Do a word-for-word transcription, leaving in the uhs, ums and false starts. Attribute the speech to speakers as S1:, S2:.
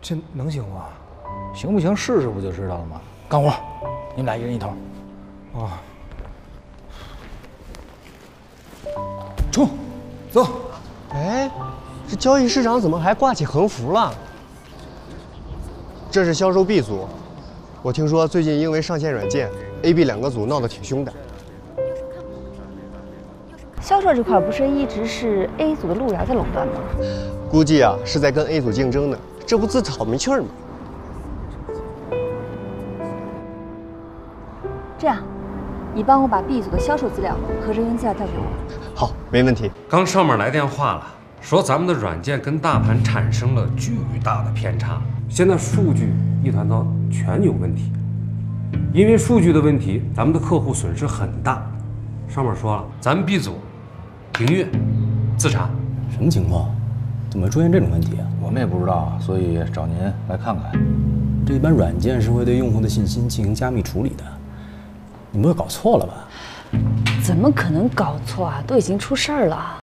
S1: 这能行吗？
S2: 行不行？试试不就知道了吗？干活，你们俩一人一头。
S1: 啊，
S2: 冲，
S1: 走。
S3: 哎，这交易市场怎么还挂起横幅了？这是销售 B 组，我听说最近因为上线软件 ，A、B 两个组闹得挺凶的。
S4: 销售这块不是一直是 A 组的路遥在垄断吗？
S3: 估计啊是在跟 A 组竞争呢，这不自讨没趣儿吗？
S4: 这样，你帮我把 B 组的销售资料和人员资料调给我。
S3: 好，没问题。
S5: 刚上面来电话了，说咱们的软件跟大盘产生了巨大的偏差，现在数据一团糟，全有问题。因为数据的问题，咱们的客户损失很大。上面说了，咱们 B 组停业自查。
S6: 什么情况？怎么会出现这种问题啊？
S2: 我们也不知道，所以找您来看看。
S6: 这一般软件是会对用户的信息进行加密处理的，你不会搞错了吧？
S4: 怎么可能搞错啊？都已经出事儿了。